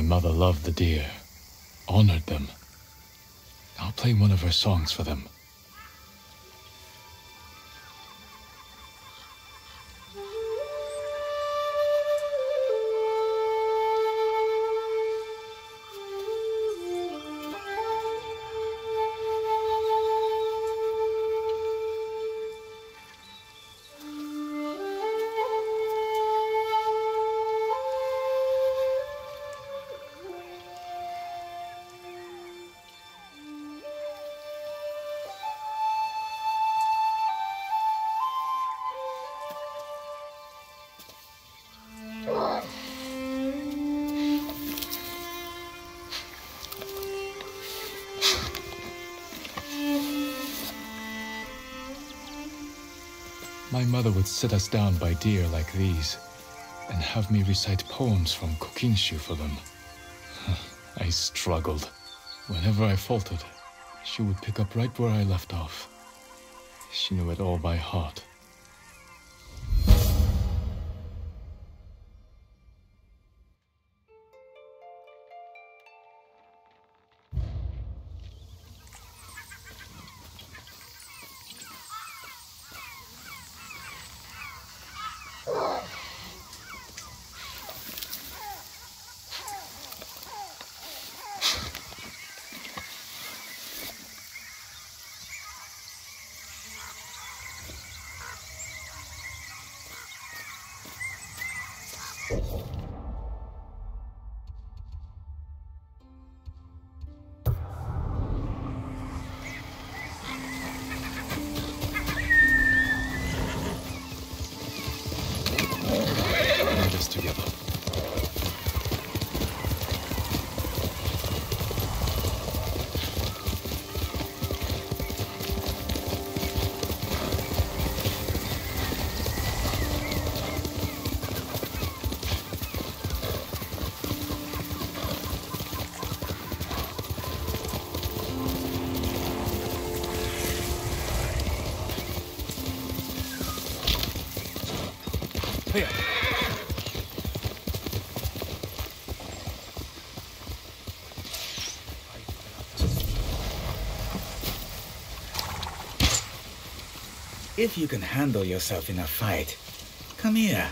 mother loved the deer, honored them. I'll play one of her songs for them. My mother would sit us down by deer like these, and have me recite poems from Kokinshu for them. I struggled. Whenever I faltered, she would pick up right where I left off. She knew it all by heart. Together. Here. If you can handle yourself in a fight, come here.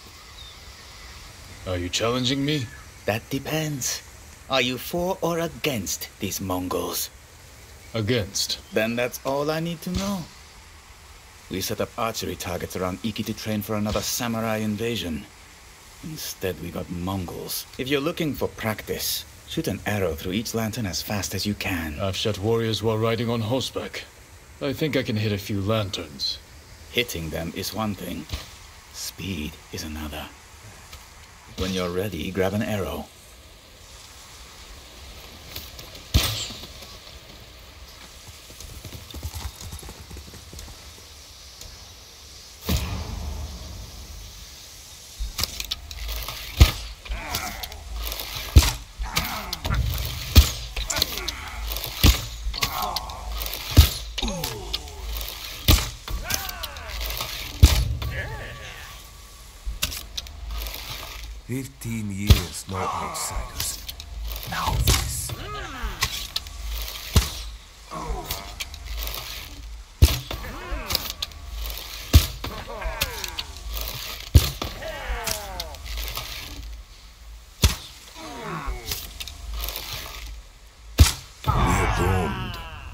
Are you challenging me? That depends. Are you for or against these Mongols? Against. Then that's all I need to know. We set up archery targets around Iki to train for another samurai invasion. Instead, we got Mongols. If you're looking for practice, shoot an arrow through each lantern as fast as you can. I've shot warriors while riding on horseback. I think I can hit a few lanterns. Hitting them is one thing. Speed is another. When you're ready, grab an arrow. Years, no outsiders. Now this. We're doomed.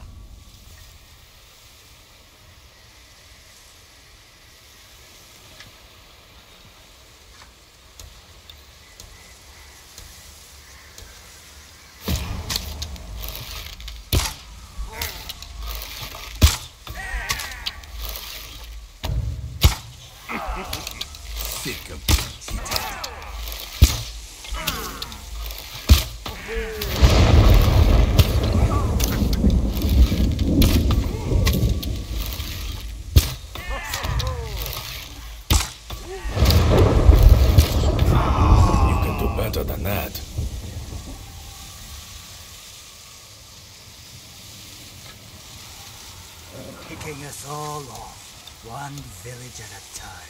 Sick of being cheated. You can do better than that. Picking us all off, one village at a time.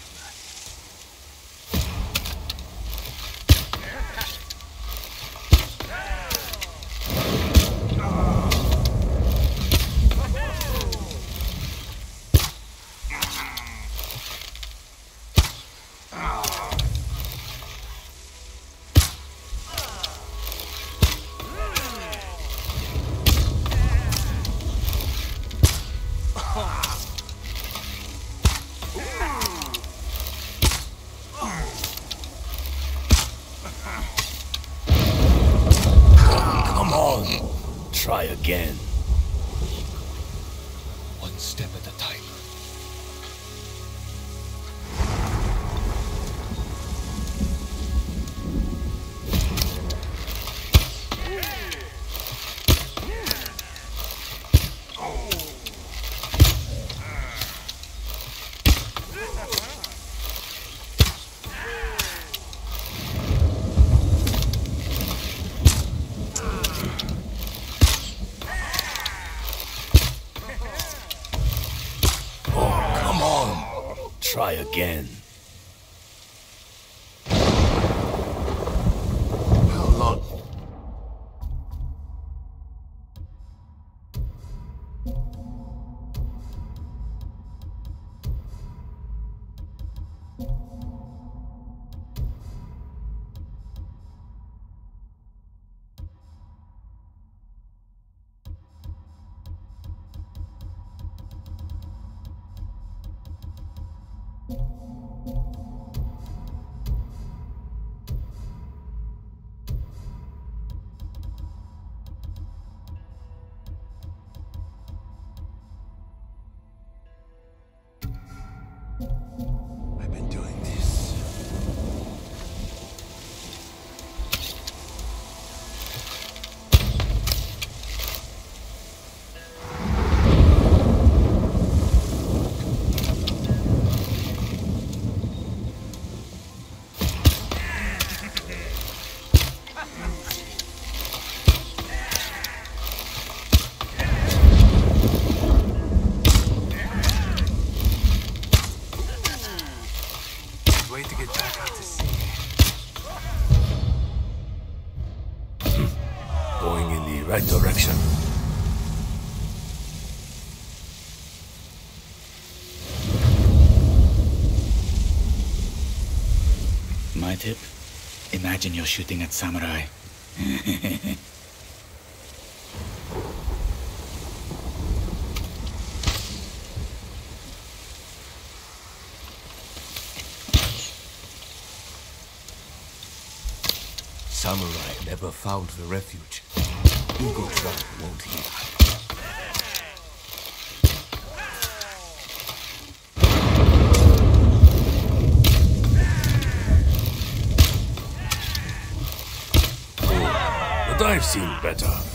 Try again. One step at a time. Try again. How long? I've been doing this. Way to get back out to sea. Going in the right direction. My tip? Imagine you're shooting at samurai. Samurai never found the refuge. Ego tribe won't hear. But I've seen better.